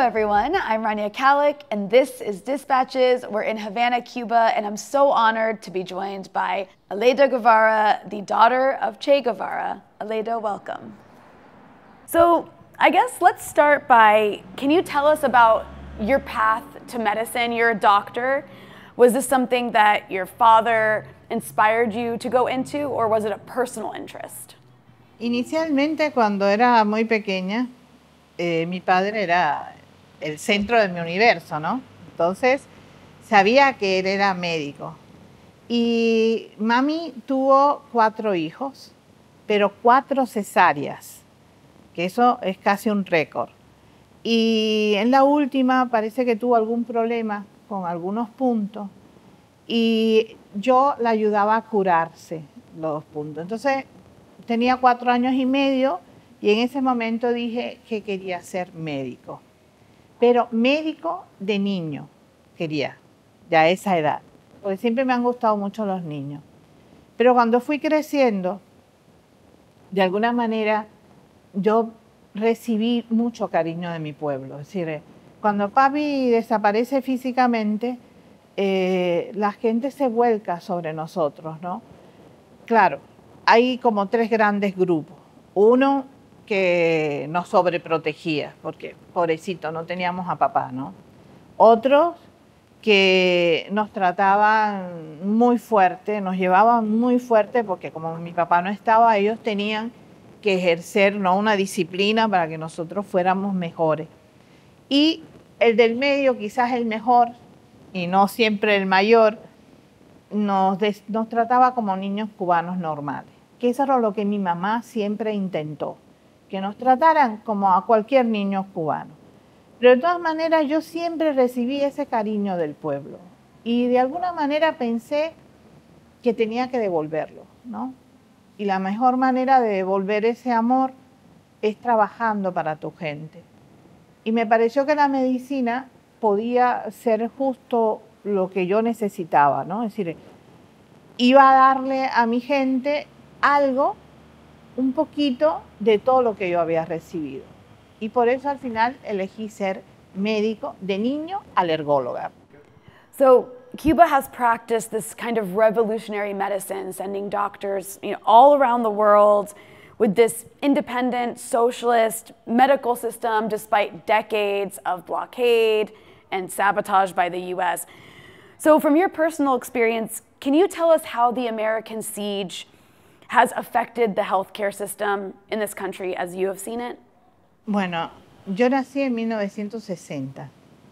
everyone. I'm Rania Kalik, and this is Dispatches. We're in Havana, Cuba, and I'm so honored to be joined by Aleida Guevara, the daughter of Che Guevara. Aleida, welcome. So I guess let's start by, can you tell us about your path to medicine? You're a doctor. Was this something that your father inspired you to go into, or was it a personal interest? Inicialmente, cuando era muy pequeña, mi padre era el centro de mi universo, ¿no? Entonces, sabía que él era médico. Y mami tuvo 4 hijos, pero 4 cesáreas, que eso es casi un récord. Y en la última parece que tuvo algún problema con algunos puntos y yo la ayudaba a curarse los puntos. Entonces, tenía 4 años y medio y en ese momento dije que quería ser médico. Pero médico de niño quería, ya a esa edad, porque siempre me han gustado mucho los niños. Pero cuando fui creciendo, de alguna manera, yo recibí mucho cariño de mi pueblo. Es decir, cuando papi desaparece físicamente, la gente se vuelca sobre nosotros, ¿no? Claro, hay como 3 grandes grupos. Uno que nos sobreprotegía, porque pobrecito, no teníamos a papá, ¿no? Otros que nos trataban muy fuerte, nos llevaban muy fuerte, porque como mi papá no estaba, ellos tenían que ejercer, ¿no?, una disciplina para que nosotros fuéramos mejores. Y el del medio, quizás el mejor, y no siempre el mayor, nos trataba como niños cubanos normales, que eso era lo que mi mamá siempre intentó, que nos trataran como a cualquier niño cubano. Pero de todas maneras yo siempre recibí ese cariño del pueblo y de alguna manera pensé que tenía que devolverlo, ¿no? Y la mejor manera de devolver ese amor es trabajando para tu gente. Y me pareció que la medicina podía ser justo lo que yo necesitaba, ¿no? Es decir, iba a darle a mi gente algo, un poquito de todo lo que yo había recibido. Y por eso al final elegí ser médico de niño alergóloga. So Cuba has practiced this kind of revolutionary medicine, sending doctors, all around the world with this independent, socialist medical system despite decades of blockade and sabotage by the US. So from your personal experience, can you tell us how the American siege has affected the healthcare system in this country as you have seen it? Bueno, yo nací en 1960.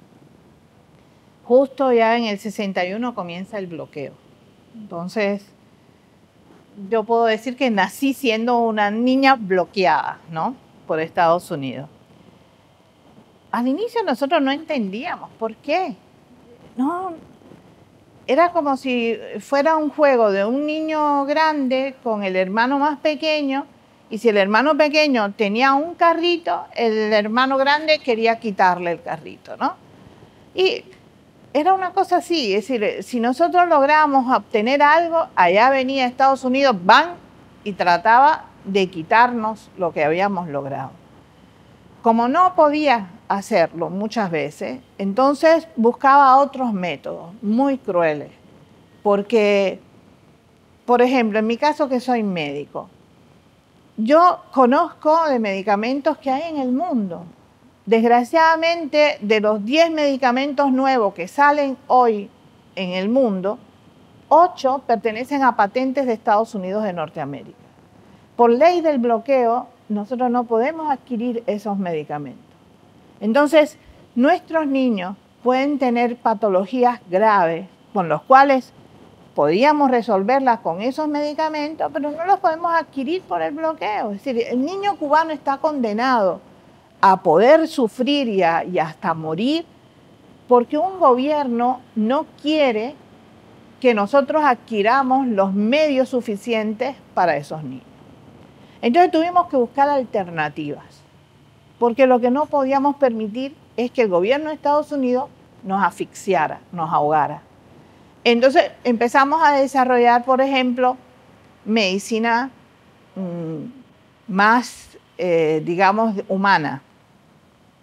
Justo ya en el 61 comienza el bloqueo. Entonces, yo puedo decir que nací siendo una niña bloqueada, ¿no?, por Estados Unidos. Al inicio nosotros no entendíamos por qué. No, era como si fuera un juego de un niño grande con el hermano más pequeño, y si el hermano pequeño tenía un carrito, el hermano grande quería quitarle el carrito, ¿no? Y era una cosa así, es decir, si nosotros lográbamos obtener algo, allá venía Estados Unidos, ¡bam!, y trataba de quitarnos lo que habíamos logrado. Como no podía hacerlo muchas veces, entonces buscaba otros métodos muy crueles. Porque, por ejemplo, en mi caso que soy médico, yo conozco de medicamentos que hay en el mundo. Desgraciadamente, de los 10 medicamentos nuevos que salen hoy en el mundo, 8 pertenecen a patentes de Estados Unidos de Norteamérica. Por ley del bloqueo, nosotros no podemos adquirir esos medicamentos. Entonces, nuestros niños pueden tener patologías graves con los cuales podríamos resolverlas con esos medicamentos, pero no los podemos adquirir por el bloqueo. Es decir, el niño cubano está condenado a poder sufrir y hasta morir porque un gobierno no quiere que nosotros adquiramos los medios suficientes para esos niños. Entonces tuvimos que buscar alternativas, porque lo que no podíamos permitir es que el gobierno de Estados Unidos nos asfixiara, nos ahogara. Entonces empezamos a desarrollar, por ejemplo, medicina más, digamos, humana.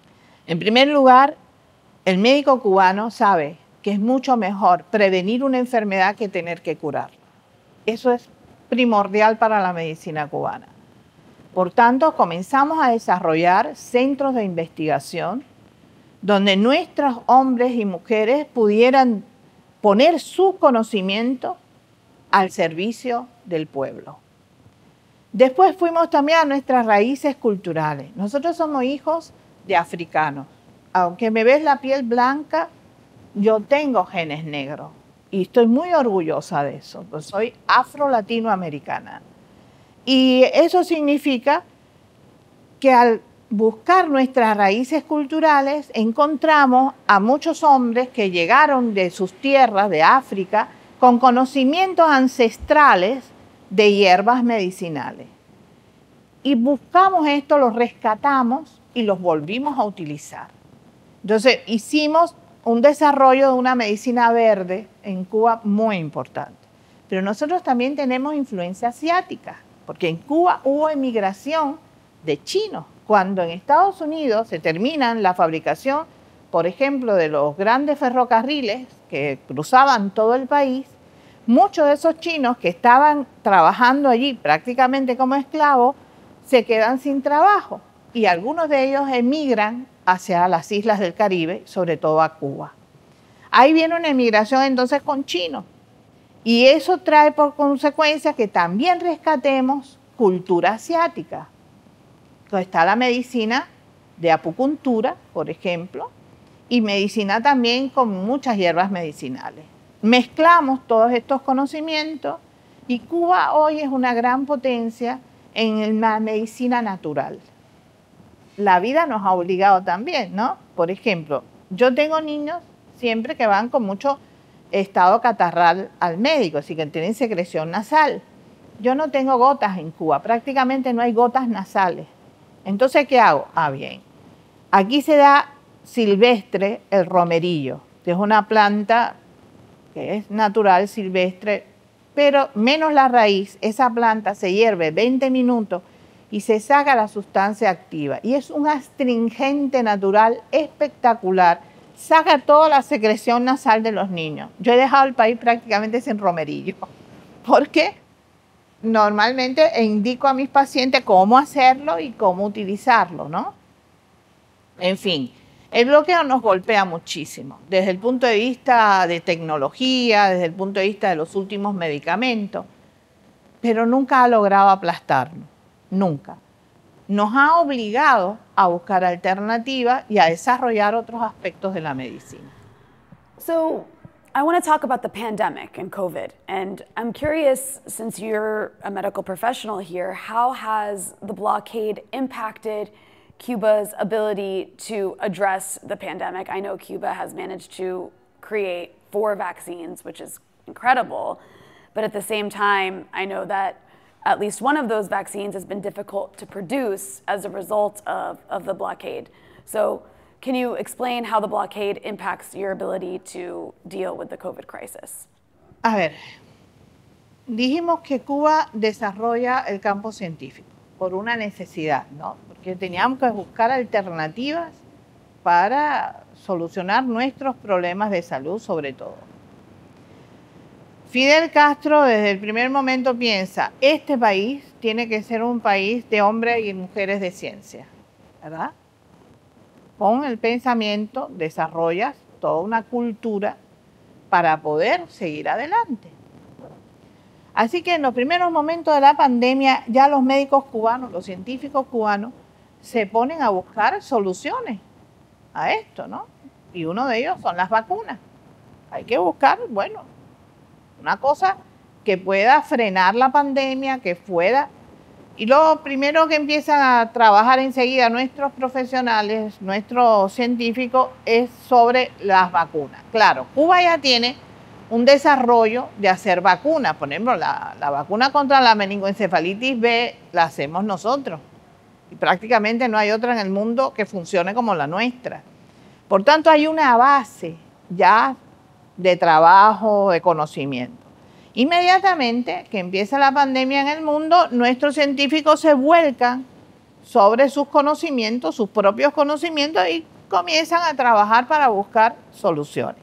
En primer lugar, el médico cubano sabe que es mucho mejor prevenir una enfermedad que tener que curarla. Eso es primordial para la medicina cubana. Por tanto, comenzamos a desarrollar centros de investigación donde nuestros hombres y mujeres pudieran poner su conocimiento al servicio del pueblo. Después fuimos también a nuestras raíces culturales. Nosotros somos hijos de africanos. Aunque me ves la piel blanca, yo tengo genes negros y estoy muy orgullosa de eso, pues soy afro-latinoamericana. Y eso significa que al buscar nuestras raíces culturales encontramos a muchos hombres que llegaron de sus tierras, de África, con conocimientos ancestrales de hierbas medicinales. Y buscamos esto, los rescatamos y los volvimos a utilizar. Entonces hicimos un desarrollo de una medicina verde en Cuba muy importante. Pero nosotros también tenemos influencia asiática, porque en Cuba hubo emigración de chinos. Cuando en Estados Unidos se terminan la fabricación, por ejemplo, de los grandes ferrocarriles que cruzaban todo el país, muchos de esos chinos que estaban trabajando allí prácticamente como esclavos se quedan sin trabajo y algunos de ellos emigran hacia las islas del Caribe, sobre todo a Cuba. Ahí viene una emigración entonces con chinos y eso trae por consecuencia que también rescatemos cultura asiática. Entonces está la medicina de acupuntura, por ejemplo, y medicina también con muchas hierbas medicinales. Mezclamos todos estos conocimientos y Cuba hoy es una gran potencia en la medicina natural. La vida nos ha obligado también, ¿no? Por ejemplo, yo tengo niños siempre que van con mucho estado catarral al médico, así que tienen secreción nasal. Yo no tengo gotas en Cuba, prácticamente no hay gotas nasales. Entonces, ¿qué hago? Ah, bien. Aquí se da silvestre el romerillo, que es una planta que es natural, silvestre, pero menos la raíz. Esa planta se hierve 20 minutos y se saca la sustancia activa. Y es un astringente natural espectacular. Saca toda la secreción nasal de los niños. Yo he dejado el país prácticamente sin romerillo. Porque normalmente indico a mis pacientes cómo hacerlo y cómo utilizarlo, ¿no? En fin, el bloqueo nos golpea muchísimo. Desde el punto de vista de tecnología, desde el punto de vista de los últimos medicamentos. Pero nunca ha logrado aplastarnos. Nunca. Nos ha obligado a buscar alternativas y a desarrollar otros aspectos de la medicina. So, I want to talk about the pandemic and COVID. And I'm curious, since you're a medical professional here, how has the blockade impacted Cuba's ability to address the pandemic? I know Cuba has managed to create 4 vaccines, which is incredible. But at the same time, I know that at least one of those vaccines has been difficult to produce as a result of the blockade. So can you explain how the blockade impacts your ability to deal with the COVID crisis? A ver, dijimos que Cuba desarrolla el campo científico por una necesidad, ¿no? Porque teníamos que buscar alternativas para solucionar nuestros problemas de salud, sobre todo. Fidel Castro desde el primer momento piensa, este país tiene que ser un país de hombres y mujeres de ciencia, ¿verdad? Con el pensamiento desarrollas toda una cultura para poder seguir adelante. Así que en los primeros momentos de la pandemia ya los médicos cubanos, los científicos cubanos, se ponen a buscar soluciones a esto, ¿no? Y uno de ellos son las vacunas. Hay que buscar, bueno, una cosa que pueda frenar la pandemia, que pueda. Y lo primero que empiezan a trabajar enseguida nuestros profesionales, nuestros científicos, es sobre las vacunas. Claro, Cuba ya tiene un desarrollo de hacer vacunas. Por ejemplo, la vacuna contra la meningoencefalitis B la hacemos nosotros. Y prácticamente no hay otra en el mundo que funcione como la nuestra. Por tanto, hay una base ya de trabajo, de conocimiento. Inmediatamente que empieza la pandemia en el mundo, nuestros científicos se vuelcan sobre sus conocimientos, sus propios conocimientos y comienzan a trabajar para buscar soluciones.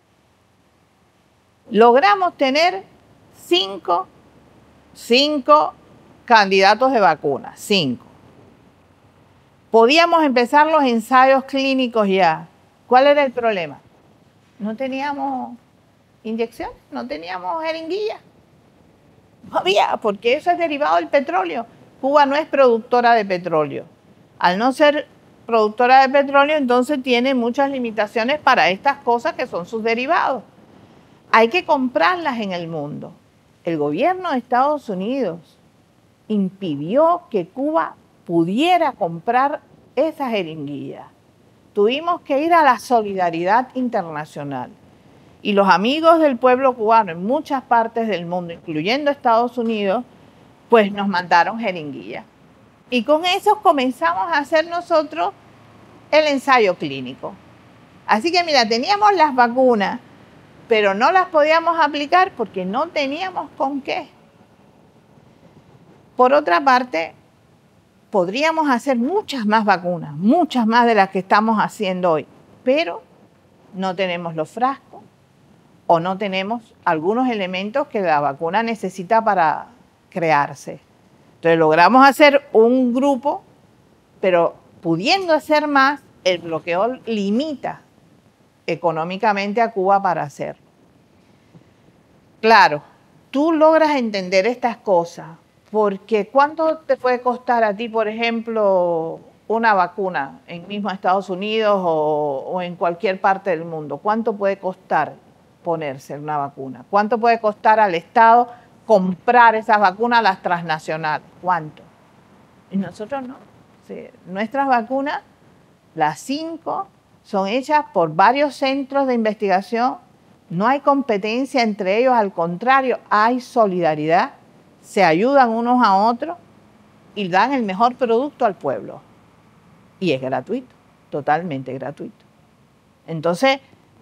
Logramos tener cinco candidatos de vacunas, 5. Podíamos empezar los ensayos clínicos ya. ¿Cuál era el problema? No teníamos inyección, no teníamos jeringuilla. No había, porque eso es derivado del petróleo. Cuba no es productora de petróleo. Al no ser productora de petróleo, entonces tiene muchas limitaciones para estas cosas que son sus derivados. Hay que comprarlas en el mundo. El gobierno de Estados Unidos impidió que Cuba pudiera comprar esas jeringuillas. Tuvimos que ir a la solidaridad internacional. Y los amigos del pueblo cubano en muchas partes del mundo, incluyendo Estados Unidos, pues nos mandaron jeringuillas. Y con eso comenzamos a hacer nosotros el ensayo clínico. Así que mira, teníamos las vacunas, pero no las podíamos aplicar porque no teníamos con qué. Por otra parte, podríamos hacer muchas más vacunas, muchas más de las que estamos haciendo hoy, pero no tenemos los frascos o no tenemos algunos elementos que la vacuna necesita para crearse. Entonces logramos hacer un grupo, pero pudiendo hacer más, el bloqueo limita económicamente a Cuba para hacerlo. Claro, tú logras entender estas cosas, porque ¿cuánto te puede costar a ti, por ejemplo, una vacuna en mismo Estados Unidos o en cualquier parte del mundo? ¿Cuánto puede costar ponerse una vacuna? ¿Cuánto puede costar al Estado comprar esas vacunas, las transnacionales? ¿Cuánto? Y nosotros no. Sí, nuestras vacunas, las 5, son hechas por varios centros de investigación. No hay competencia entre ellos, al contrario, hay solidaridad. Se ayudan unos a otros y dan el mejor producto al pueblo. Y es gratuito, totalmente gratuito. Entonces,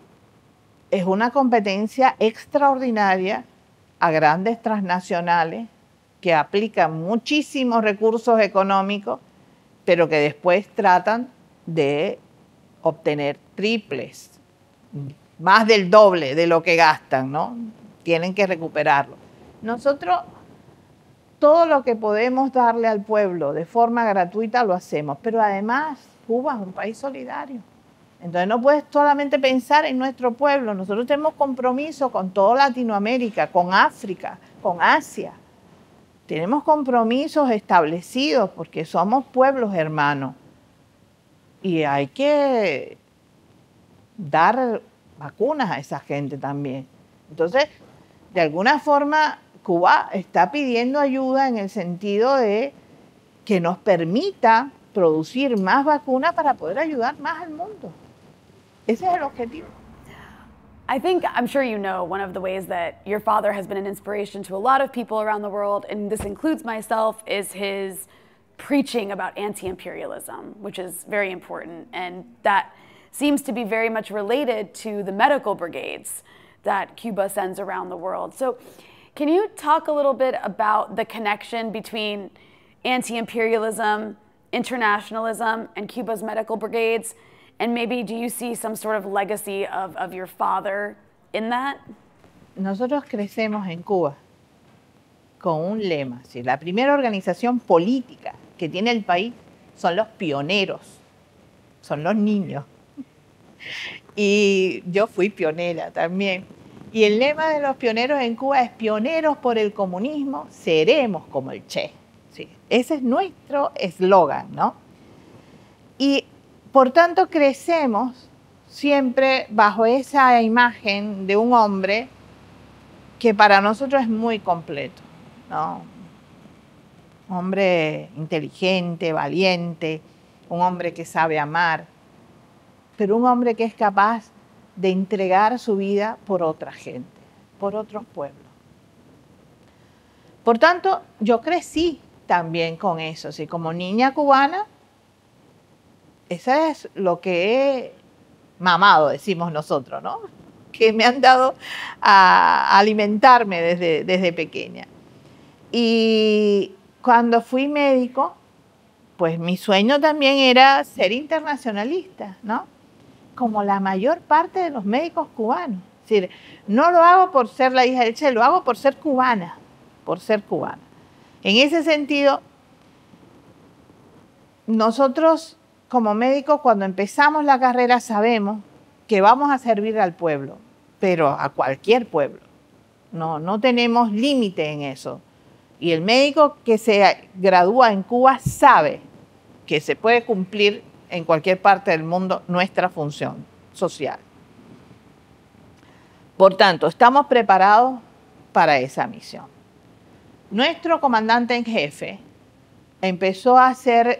es una competencia extraordinaria a grandes transnacionales que aplican muchísimos recursos económicos, pero que después tratan de obtener triples, más del doble de lo que gastan, ¿no? Tienen que recuperarlo. Nosotros, todo lo que podemos darle al pueblo de forma gratuita lo hacemos, pero además Cuba es un país solidario. Entonces no puedes solamente pensar en nuestro pueblo, nosotros tenemos compromiso con toda Latinoamérica, con África, con Asia. Tenemos compromisos establecidos porque somos pueblos hermanos. Y hay que dar vacunas a esa gente también. Entonces, de alguna forma, Cuba está pidiendo ayuda en el sentido de que nos permita producir más vacunas para poder ayudar más al mundo. Ese es el objetivo. I think, I'm sure you know, one of the ways that your father has been an inspiration to a lot of people around the world, and this includes myself, is his preaching about anti-imperialism, which is very important. And that seems to be very much related to the medical brigades that Cuba sends around the world. So can you talk a little bit about the connection between anti-imperialism, internationalism, and Cuba's medical brigades? And maybe do you see some sort of legacy of your father in that? Nosotros crecemos en Cuba con un lema. ¿Sí? La primera organización política que tiene el país son los pioneros, son los niños. Y yo fui pionera también. Y el lema de los pioneros en Cuba es: pioneros por el comunismo, seremos como el Che. ¿Sí? Ese es nuestro eslogan, ¿no? Y por tanto crecemos siempre bajo esa imagen de un hombre que para nosotros es muy completo, ¿no? Un hombre inteligente, valiente, un hombre que sabe amar, pero un hombre que es capaz de entregar su vida por otra gente, por otros pueblos. Por tanto, yo crecí también con eso, ¿sí? Como niña cubana, eso es lo que he mamado, decimos nosotros, ¿no? Que me han dado a alimentarme desde pequeña. Y cuando fui médico, pues mi sueño también era ser internacionalista, ¿no? como la mayor parte de los médicos cubanos. Es decir, no lo hago por ser la hija del Che, lo hago por ser cubana, por ser cubana. En ese sentido, nosotros como médicos cuando empezamos la carrera sabemos que vamos a servir al pueblo, pero a cualquier pueblo. No tenemos límite en eso. Y el médico que se gradúa en Cuba sabe que se puede cumplir en cualquier parte del mundo nuestra función social. Por tanto, estamos preparados para esa misión. Nuestro comandante en jefe empezó a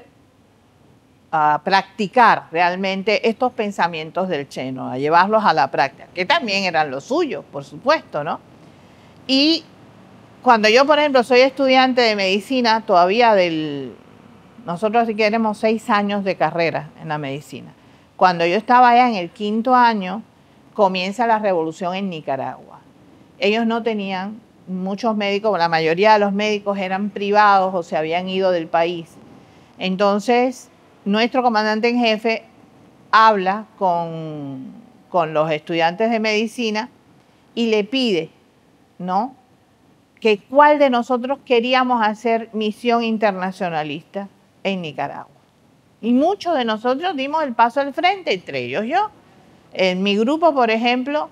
practicar realmente estos pensamientos del Che, ¿no? A llevarlos a la práctica, que también eran los suyos, por supuesto, ¿no? Y cuando yo, por ejemplo, soy estudiante de medicina, todavía nosotros sí que tenemos 6 años de carrera en la medicina. Cuando yo estaba ya en el 5º año, comienza la revolución en Nicaragua. Ellos no tenían muchos médicos, la mayoría de los médicos eran privados o se habían ido del país. Entonces, nuestro comandante en jefe habla con los estudiantes de medicina y le pide, ¿no?, que cuál de nosotros queríamos hacer misión internacionalista en Nicaragua. Y muchos de nosotros dimos el paso al frente, entre ellos yo. En mi grupo, por ejemplo,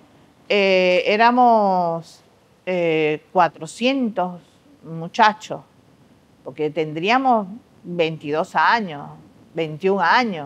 éramos 400 muchachos, porque tendríamos 22 años, 21 años.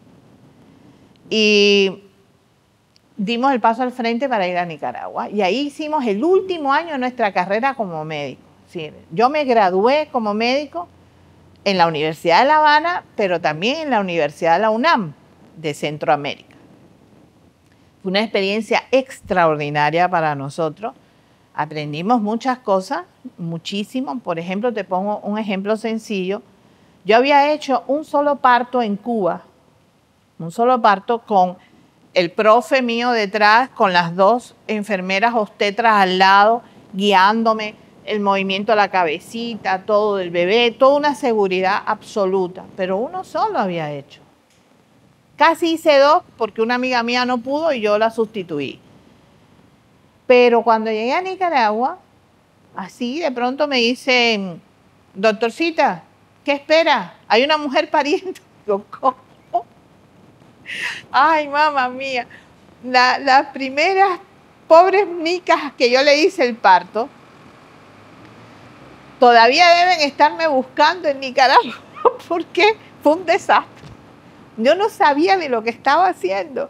Y dimos el paso al frente para ir a Nicaragua. Y ahí hicimos el último año de nuestra carrera como médico. Sí, yo me gradué como médico en la Universidad de La Habana, pero también en la Universidad de la UNAM de Centroamérica. Fue una experiencia extraordinaria para nosotros. Aprendimos muchas cosas, muchísimo. Por ejemplo, te pongo un ejemplo sencillo. Yo había hecho un solo parto en Cuba, un solo parto con el profe mío detrás, con las 2 enfermeras obstetras al lado, guiándome, el movimiento de la cabecita, todo del bebé, toda una seguridad absoluta. Pero uno solo había hecho. Casi hice 2 porque una amiga mía no pudo y yo la sustituí. Pero cuando llegué a Nicaragua, así de pronto me dicen, doctorcita, ¿qué espera? Hay una mujer pariendo. Digo, ¿cómo? Ay, mamá mía, las primeras pobres micas que yo le hice el parto, todavía deben estarme buscando en Nicaragua, porque fue un desastre. Yo no sabía de lo que estaba haciendo.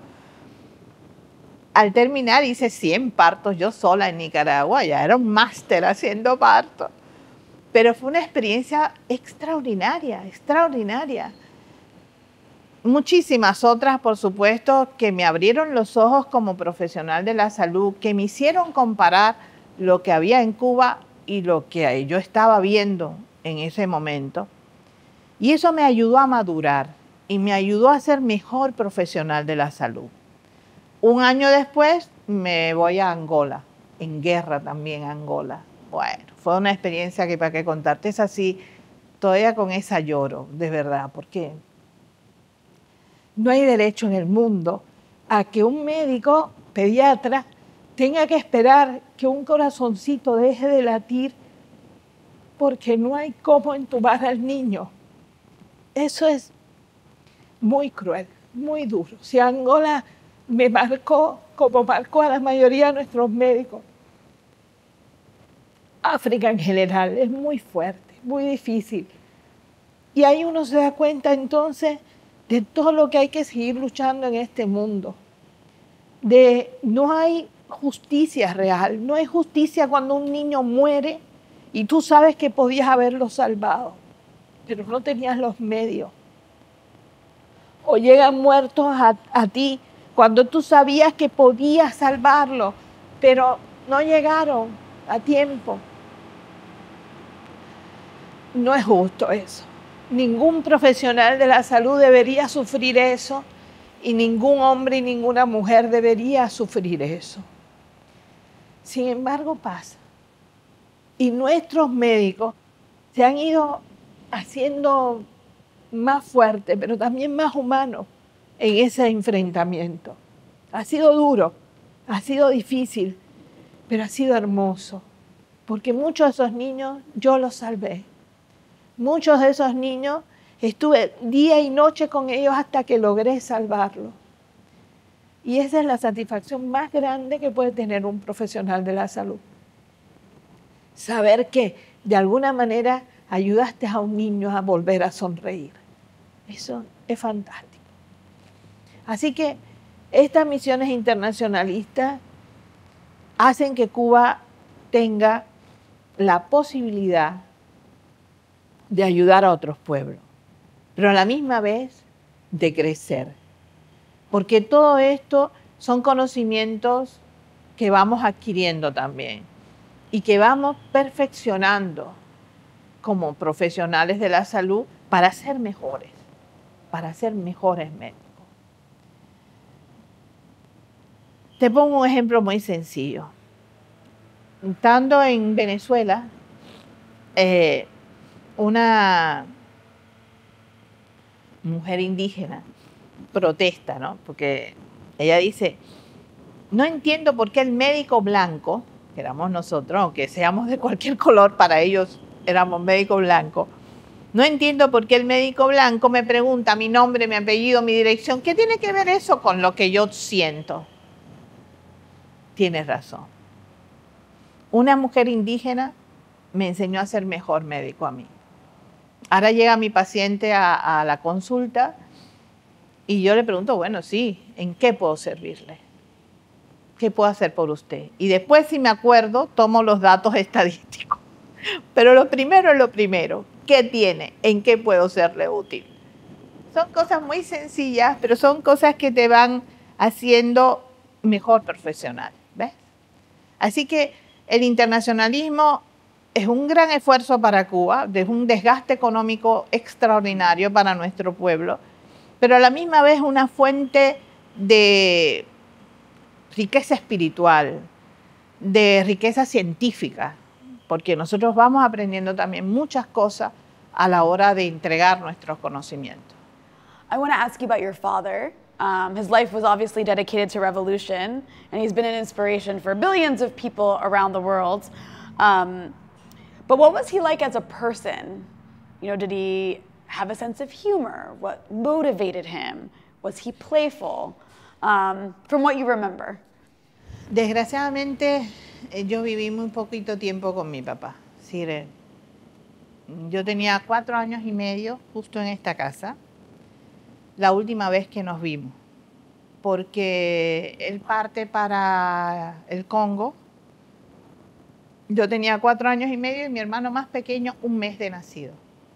Al terminar hice 100 partos yo sola en Nicaragua, ya era un máster haciendo partos. Pero fue una experiencia extraordinaria, extraordinaria. Muchísimas otras, por supuesto, que me abrieron los ojos como profesional de la salud, que me hicieron comparar lo que había en Cuba y lo que yo estaba viendo en ese momento. Y eso me ayudó a madurar y me ayudó a ser mejor profesional de la salud. Un año después me voy a Angola, en guerra también a Angola. Bueno, fue una experiencia que para qué contarte, es así, todavía con esa lloro, de verdad, porque no hay derecho en el mundo a que un médico pediatra tenga que esperar que un corazoncito deje de latir porque no hay cómo entubar al niño. Eso es muy cruel, muy duro. Si Angola me marcó como marcó a la mayoría de nuestros médicos, África en general es muy fuerte, muy difícil. Y ahí uno se da cuenta entonces de todo lo que hay que seguir luchando en este mundo. No hay justicia real, no hay justicia cuando un niño muere y tú sabes que podías haberlo salvado, pero no tenías los medios. O llegan muertos a ti cuando tú sabías que podías salvarlo, pero no llegaron a tiempo. No es justo eso. Ningún profesional de la salud debería sufrir eso y ningún hombre y ninguna mujer debería sufrir eso. Sin embargo, pasa. Y nuestros médicos se han ido haciendo más fuertes, pero también más humanos en ese enfrentamiento. Ha sido duro, ha sido difícil, pero ha sido hermoso, porque muchos de esos niños yo los salvé. Muchos de esos niños estuve día y noche con ellos hasta que logré salvarlos. Y esa es la satisfacción más grande que puede tener un profesional de la salud. Saber que de alguna manera ayudaste a un niño a volver a sonreír. Eso es fantástico. Así que estas misiones internacionalistas hacen que Cuba tenga la posibilidad de ayudar a otros pueblos, pero a la misma vez de crecer. Porque todo esto son conocimientos que vamos adquiriendo también y que vamos perfeccionando como profesionales de la salud para ser mejores médicos. Te pongo un ejemplo muy sencillo. Estando en Venezuela, una mujer indígena protesta, ¿no? Porque ella dice, no entiendo por qué el médico blanco, que éramos nosotros, aunque seamos de cualquier color, para ellos éramos médicos blancos, no entiendo por qué el médico blanco me pregunta mi nombre, mi apellido, mi dirección. ¿Qué tiene que ver eso con lo que yo siento? Tienes razón. Una mujer indígena me enseñó a ser mejor médico a mí. Ahora llega mi paciente a la consulta y yo le pregunto, bueno, sí, ¿en qué puedo servirle? ¿Qué puedo hacer por usted? Y después, si me acuerdo, tomo los datos estadísticos. Pero lo primero es lo primero. ¿Qué tiene? ¿En qué puedo serle útil? Son cosas muy sencillas, pero son cosas que te van haciendo mejor profesional, ¿ves? Así que el internacionalismo es un gran esfuerzo para Cuba, es un desgaste económico extraordinario para nuestro pueblo, pero a la misma vez una fuente de riqueza espiritual, de riqueza científica, porque nosotros vamos aprendiendo también muchas cosas a la hora de entregar nuestros conocimientos. I want to ask you about your father. His life was obviously dedicated to revolution, and he's been an inspiration for billions of people around the world. But what was he like as a person? You know, did he have a sense of humor? What motivated him? Was he playful? From what you remember. Desgraciadamente, yo viví muy poquito tiempo con mi papá. Sí, yo tenía 4 años y medio justo en esta casa, la última vez que nos vimos, porque él parte para el Congo. Yo tenía 4 años y medio y mi hermano más pequeño 1 mes de nacido.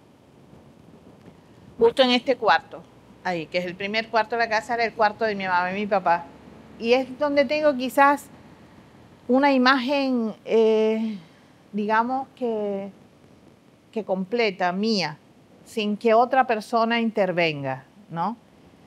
Justo en este cuarto, ahí, que es el primer cuarto de la casa, era el cuarto de mi mamá y mi papá. Y es donde tengo quizás una imagen, digamos que completa, mía, sin que otra persona intervenga, ¿no?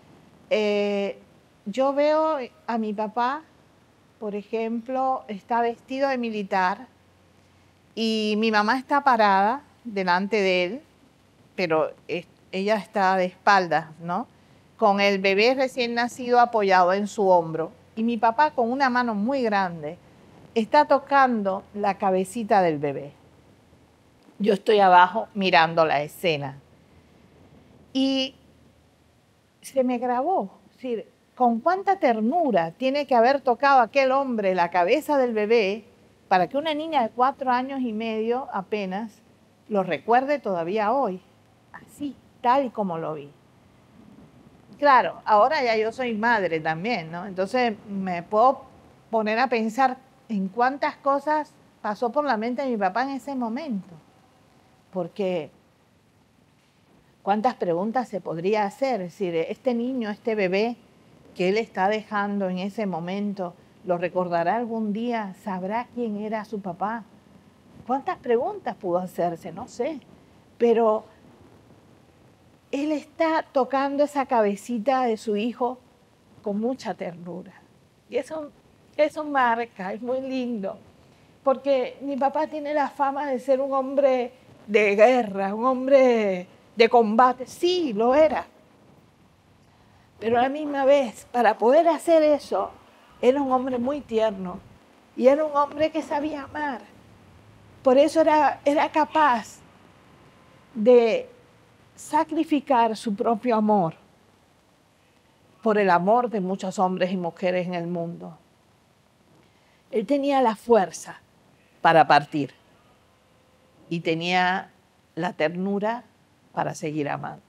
Yo veo a mi papá, por ejemplo, está vestido de militar y mi mamá está parada delante de él, pero ella está de espaldas, ¿no? Con el bebé recién nacido apoyado en su hombro. Y mi papá, con una mano muy grande, está tocando la cabecita del bebé. Yo estoy abajo mirando la escena. Y se me grabó. Es decir, con cuánta ternura tiene que haber tocado aquel hombre la cabeza del bebé para que una niña de 4 años y medio apenas lo recuerde todavía hoy. Así, tal y como lo vi. Claro, ahora ya yo soy madre también, ¿no? Entonces me puedo poner a pensar en cuántas cosas pasó por la mente de mi papá en ese momento. Porque cuántas preguntas se podría hacer. Es decir, este niño, este bebé que él está dejando en ese momento, ¿lo recordará algún día? ¿Sabrá quién era su papá? ¿Cuántas preguntas pudo hacerse? No sé. Pero él está tocando esa cabecita de su hijo con mucha ternura. Y eso marca, es muy lindo. Porque mi papá tiene la fama de ser un hombre de guerra, un hombre de combate. Sí, lo era. Pero a la misma vez, para poder hacer eso, Era un hombre muy tierno y era un hombre que sabía amar. Por eso era capaz de sacrificar su propio amor por el amor de muchos hombres y mujeres en el mundo. Él tenía la fuerza para partir y tenía la ternura para seguir amando.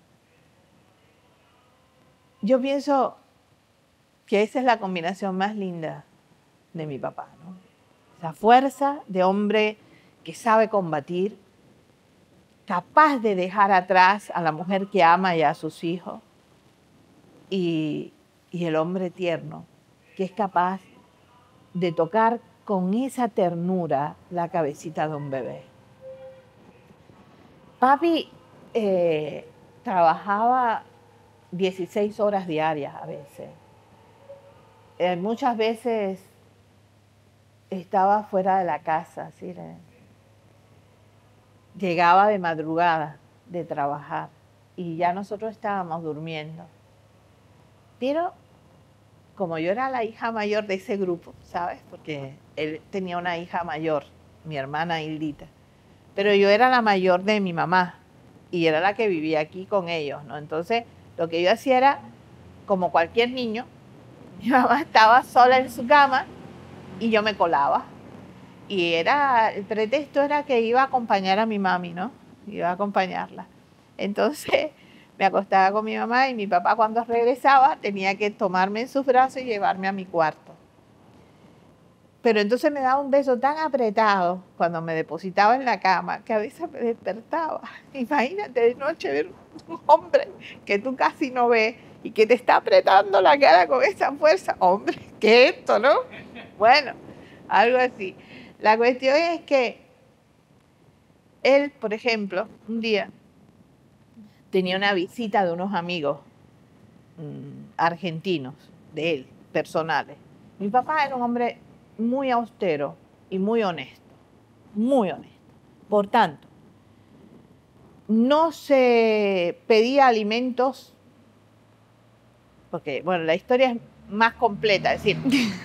Yo pienso que esa es la combinación más linda de mi papá, ¿no? Esa fuerza de hombre que sabe combatir, capaz de dejar atrás a la mujer que ama y a sus hijos, y el hombre tierno, que es capaz de tocar con esa ternura la cabecita de un bebé. Papi trabajaba 16 horas diarias a veces. Muchas veces estaba fuera de la casa, ¿sí? Llegaba de madrugada de trabajar y ya nosotros estábamos durmiendo. Pero como yo era la hija mayor de ese grupo, ¿sabes? Porque él tenía una hija mayor, mi hermana Hildita, pero yo era la mayor de mi mamá y era la que vivía aquí con ellos, ¿no? Entonces, lo que yo hacía era, como cualquier niño, mi mamá estaba sola en su cama y yo me colaba. Y el pretexto era que iba a acompañar a mi mami, ¿no? Iba a acompañarla. Entonces me acostaba con mi mamá y mi papá cuando regresaba tenía que tomarme en sus brazos y llevarme a mi cuarto. Pero entonces me daba un beso tan apretado cuando me depositaba en la cama que a veces me despertaba. Imagínate de noche ver un hombre que tú casi no ves y que te está apretando la cara con esa fuerza. Hombre, ¿qué es esto, no? Bueno, algo así. La cuestión es que él, por ejemplo, un día tenía una visita de unos amigos argentinos, de él, personales. Mi papá era un hombre muy austero y muy honesto, muy honesto. Por tanto, no se pedía alimentos, porque, bueno, la historia es más completa, es decir,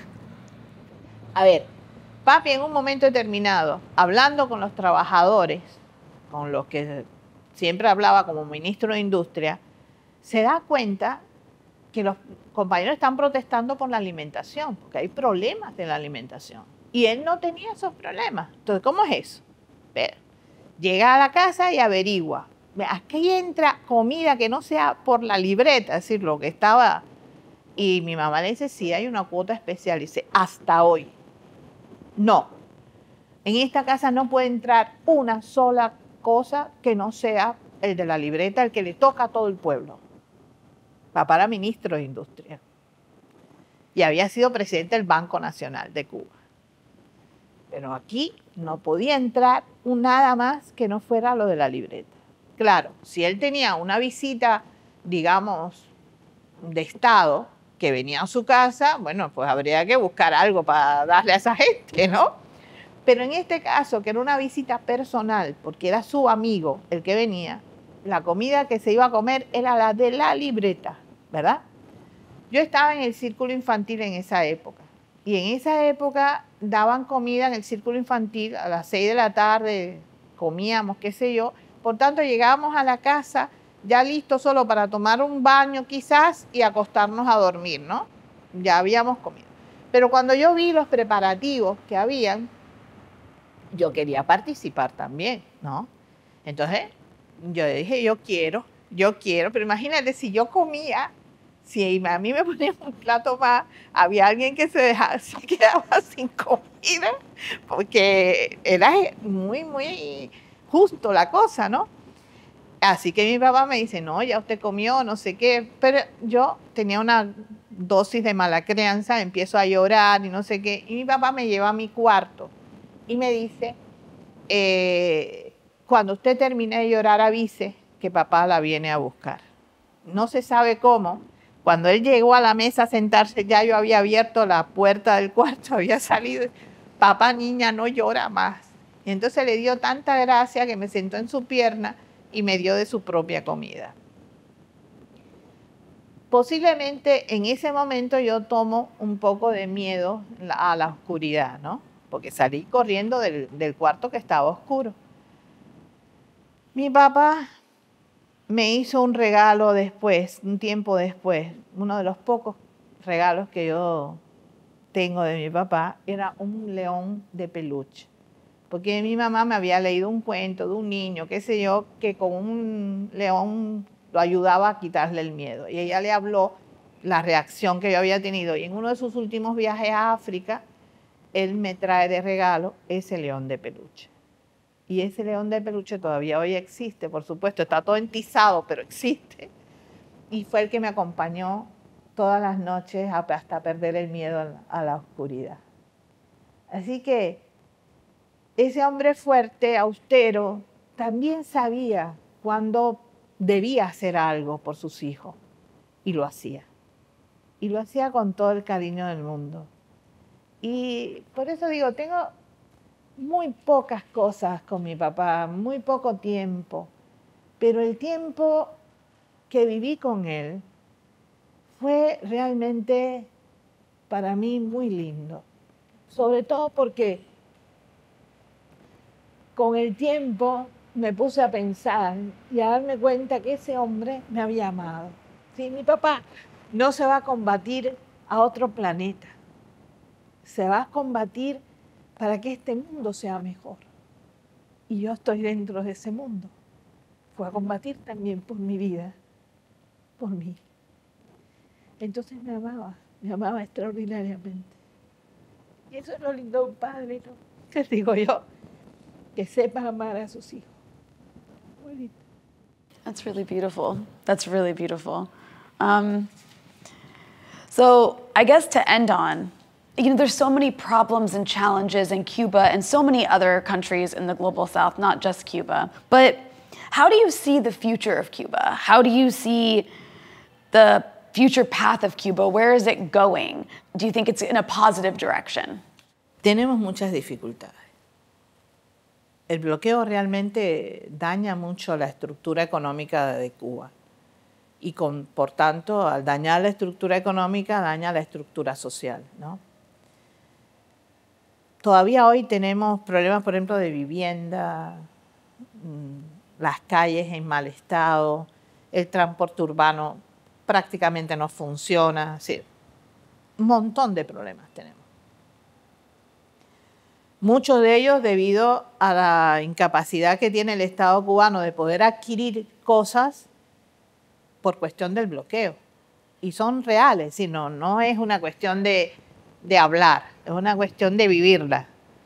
a ver, papi en un momento determinado, hablando con los trabajadores, con los que siempre hablaba como ministro de Industria, se da cuenta que los compañeros están protestando por la alimentación, porque hay problemas de la alimentación. Y él no tenía esos problemas. Entonces, ¿cómo es eso? Pero, llega a la casa y averigua. Aquí entra comida que no sea por la libreta, es decir, lo que estaba. Y mi mamá le dice, sí, hay una cuota especial. Dice, hasta hoy. No. En esta casa no puede entrar una sola cosa que no sea el de la libreta, el que le toca a todo el pueblo. Papá era ministro de Industria y había sido presidente del Banco Nacional de Cuba. Pero aquí no podía entrar nada más que no fuera lo de la libreta. Claro, si él tenía una visita, digamos, de Estado, que venía a su casa, bueno, pues habría que buscar algo para darle a esa gente, ¿no? Pero en este caso, que era una visita personal, porque era su amigo el que venía, la comida que se iba a comer era la de la libreta, ¿verdad? Yo estaba en el círculo infantil en esa época. Y en esa época daban comida en el círculo infantil a las 6 de la tarde, comíamos, qué sé yo. Por tanto, llegábamos a la casa ya listos solo para tomar un baño quizás y acostarnos a dormir, ¿no? Ya habíamos comido. Pero cuando yo vi los preparativos que habían, yo quería participar también, ¿no? Entonces, yo dije, yo quiero, pero imagínate si yo comía, si a mí me ponían un plato más, había alguien que se quedaba sin comida, porque era muy, muy justo la cosa, ¿no? Así que mi papá me dice, no, ya usted comió, no sé qué, pero yo tenía una dosis de mala crianza, empiezo a llorar y no sé qué, y mi papá me lleva a mi cuarto y me dice, cuando usted termine de llorar avise que papá la viene a buscar. No se sabe cómo. Cuando él llegó a la mesa a sentarse, ya yo había abierto la puerta del cuarto, había salido, papá, niña, no llora más. Y entonces le dio tanta gracia que me sentó en su pierna y me dio de su propia comida. Posiblemente en ese momento yo tomo un poco de miedo a la oscuridad, ¿no? Porque salí corriendo del cuarto que estaba oscuro. Mi papá me hizo un regalo después, un tiempo después, uno de los pocos regalos que yo tengo de mi papá, era un león de peluche. Porque mi mamá me había leído un cuento de un niño, qué sé yo, que con un león lo ayudaba a quitarle el miedo. Y ella le habló la reacción que yo había tenido. Y en uno de sus últimos viajes a África, él me trae de regalo ese león de peluche. Y ese león de peluche todavía hoy existe, por supuesto, está todo entizado, pero existe. Y fue el que me acompañó todas las noches hasta perder el miedo a la oscuridad. Así que ese hombre fuerte, austero, también sabía cuándo debía hacer algo por sus hijos. Y lo hacía. Y lo hacía con todo el cariño del mundo. Y por eso digo, tengo muy pocas cosas con mi papá, muy poco tiempo. Pero el tiempo que viví con él fue realmente para mí muy lindo. Sobre todo porque con el tiempo me puse a pensar y a darme cuenta que ese hombre me había amado. Sí, mi papá no se va a combatir a otro planeta. Se va a combatir para que este mundo sea mejor. Y yo estoy dentro de ese mundo. Fue a combatir también por mi vida, por mí. Entonces me amaba extraordinariamente. Y eso es lo lindo de un padre, ¿no? ¿Qué digo yo? Que sepa amar a sus hijos. Muy lindo. That's really beautiful. That's really beautiful. So I guess to end on, there's so many problems and challenges in Cuba and so many other countries in the global south, not just Cuba. But how do you see the future of Cuba? How do you see the future path of Cuba? Where is it going? Do you think it's in a positive direction? Tenemos muchas dificultades. El bloqueo realmente daña mucho la estructura económica de Cuba. Y por tanto, al dañar la estructura económica, daña la estructura social, ¿no? Todavía hoy tenemos problemas, por ejemplo, de vivienda, las calles en mal estado, el transporte urbano prácticamente no funciona, es decir, un montón de problemas tenemos. Muchos de ellos debido a la incapacidad que tiene el Estado cubano de poder adquirir cosas por cuestión del bloqueo. Y son reales, sino no es una cuestión de hablar, es una cuestión de vivirla.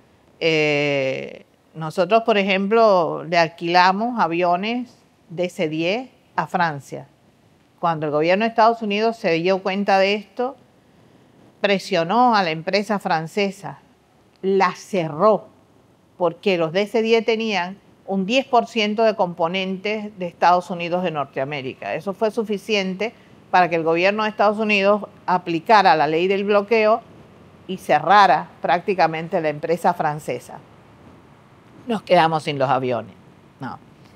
Nosotros, por ejemplo, le alquilamos aviones DC-10 a Francia. Cuando el gobierno de Estados Unidos se dio cuenta de esto, presionó a la empresa francesa, la cerró, porque los DC-10 tenían un 10% de componentes de Estados Unidos de Norteamérica. Eso fue suficiente para que el gobierno de Estados Unidos aplicara la ley del bloqueo y cerrara prácticamente la empresa francesa. Nos quedamos sin los aviones. No.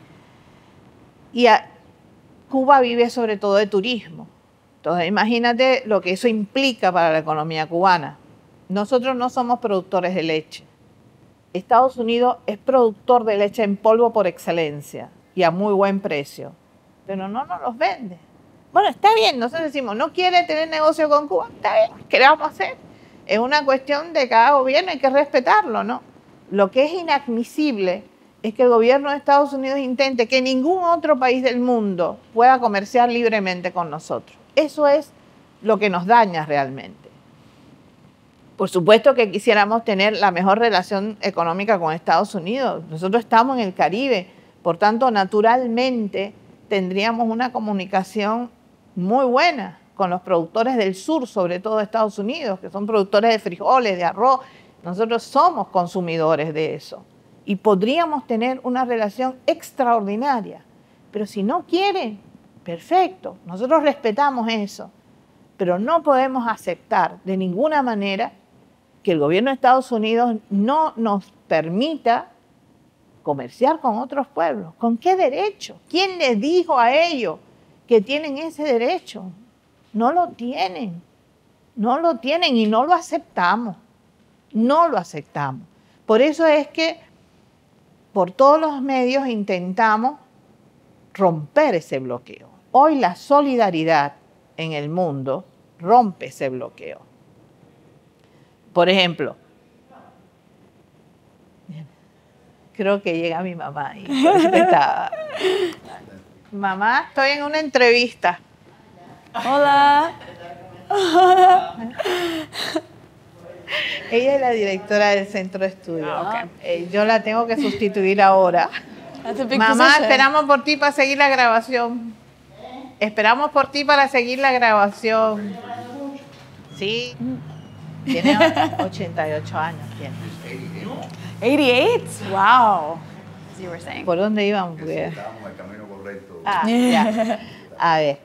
Y Cuba vive sobre todo de turismo. Entonces imagínate lo que eso implica para la economía cubana. Nosotros no somos productores de leche. Estados Unidos es productor de leche en polvo por excelencia y a muy buen precio, pero no nos los vende. Bueno, está bien, nosotros decimos, no quiere tener negocio con Cuba, está bien, ¿qué le vamos a hacer? Es una cuestión de cada gobierno, hay que respetarlo, ¿no? Lo que es inadmisible es que el gobierno de Estados Unidos intente que ningún otro país del mundo pueda comerciar libremente con nosotros. Eso es lo que nos daña realmente. Por supuesto que quisiéramos tener la mejor relación económica con Estados Unidos. Nosotros estamos en el Caribe, por tanto, naturalmente tendríamos una comunicación muy buena con los productores del sur, sobre todo de Estados Unidos, que son productores de frijoles, de arroz. Nosotros somos consumidores de eso y podríamos tener una relación extraordinaria. Pero si no quieren, perfecto, nosotros respetamos eso, pero no podemos aceptar de ninguna manera que el gobierno de Estados Unidos no nos permita comerciar con otros pueblos. ¿Con qué derecho? ¿Quién les dijo a ellos que tienen ese derecho? No lo tienen. No lo tienen y no lo aceptamos. No lo aceptamos. Por eso es que por todos los medios intentamos romper ese bloqueo. Hoy la solidaridad en el mundo rompe ese bloqueo. Por ejemplo, creo que llega mi mamá y por eso estaba. Mamá, estoy en una entrevista. Hola. Ella es la directora del centro de estudio. Okay. Yo la tengo que sustituir ahora. That's a big Mamá, position. esperamos por ti para seguir la grabación. Esperamos por ti para seguir la grabación. Sí. Tiene 88 años. Tiene. 88? Wow. As you were saying. ¿Por dónde íbamos? Estábamos en el camino correcto. Ya. A ver.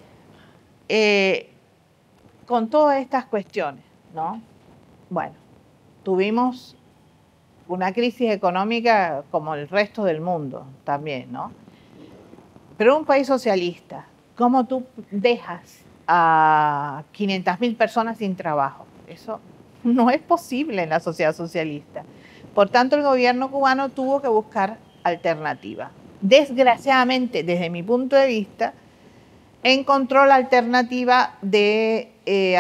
Con todas estas cuestiones, ¿no? Bueno, tuvimos una crisis económica como el resto del mundo también, ¿no? Pero un país socialista, ¿cómo tú dejas a 500.000 personas sin trabajo? Eso no es posible en la sociedad socialista. Por tanto, el gobierno cubano tuvo que buscar alternativas. Desgraciadamente, desde mi punto de vista, encontró la alternativa de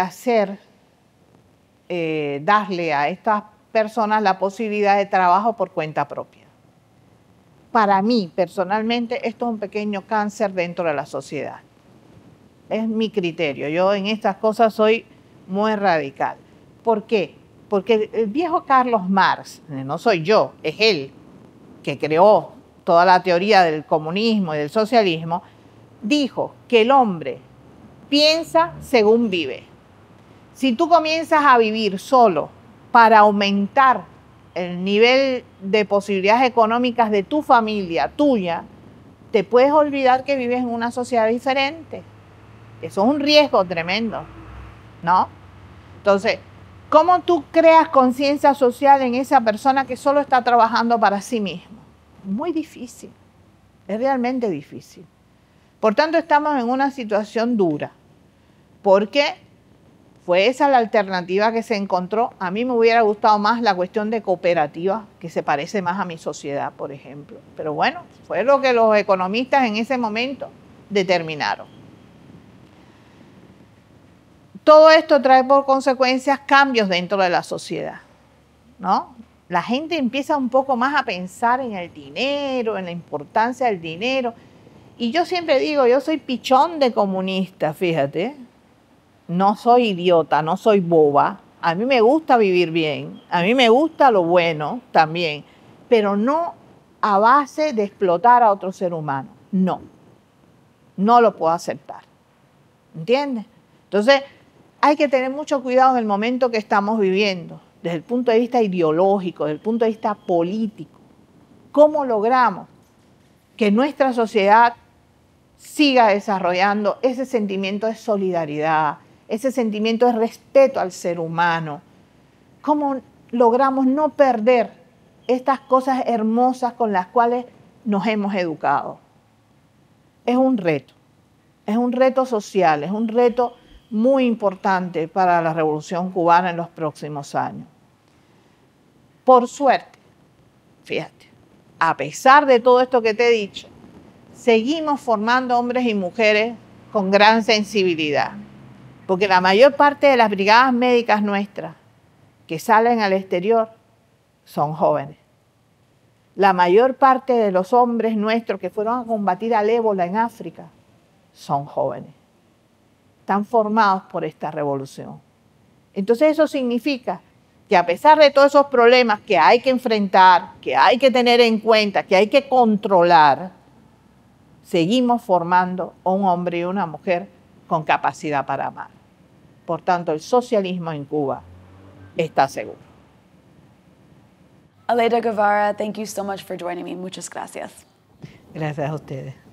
darle a estas personas la posibilidad de trabajo por cuenta propia. Para mí, personalmente, esto es un pequeño cáncer dentro de la sociedad. Es mi criterio. Yo en estas cosas soy muy radical. ¿Por qué? Porque el viejo Carlos Marx, no soy yo, es él que creó toda la teoría del comunismo y del socialismo, dijo que el hombre piensa según vive. Si tú comienzas a vivir solo para aumentar el nivel de posibilidades económicas de tu familia, tuya, te puedes olvidar que vives en una sociedad diferente. Eso es un riesgo tremendo, ¿no? Entonces, ¿cómo tú creas conciencia social en esa persona que solo está trabajando para sí mismo? Muy difícil, es realmente difícil. Por tanto, estamos en una situación dura, porque fue esa la alternativa que se encontró. A mí me hubiera gustado más la cuestión de cooperativa, que se parece más a mi sociedad, por ejemplo. Pero bueno, fue lo que los economistas en ese momento determinaron. Todo esto trae por consecuencias cambios dentro de la sociedad, ¿no? La gente empieza un poco más a pensar en el dinero, en la importancia del dinero. Y yo siempre digo, yo soy pichón de comunista, fíjate. No soy idiota, no soy boba. A mí me gusta vivir bien, a mí me gusta lo bueno también, pero no a base de explotar a otro ser humano. No, no lo puedo aceptar. ¿Entiendes? Entonces, hay que tener mucho cuidado en el momento que estamos viviendo, desde el punto de vista ideológico, desde el punto de vista político. ¿Cómo logramos que nuestra sociedad siga desarrollando ese sentimiento de solidaridad, ese sentimiento de respeto al ser humano? ¿Cómo logramos no perder estas cosas hermosas con las cuales nos hemos educado? Es un reto social, es un reto muy importante para la Revolución Cubana en los próximos años. Por suerte, fíjate, a pesar de todo esto que te he dicho, seguimos formando hombres y mujeres con gran sensibilidad, porque la mayor parte de las brigadas médicas nuestras que salen al exterior son jóvenes. La mayor parte de los hombres nuestros que fueron a combatir al ébola en África son jóvenes. Están formados por esta revolución. Entonces eso significa que a pesar de todos esos problemas que hay que enfrentar, que hay que tener en cuenta, que hay que controlar, seguimos formando a un hombre y una mujer con capacidad para amar. Por tanto, el socialismo en Cuba está seguro. Aleida Guevara, thank you so much for joining me. Muchas gracias. Gracias a ustedes.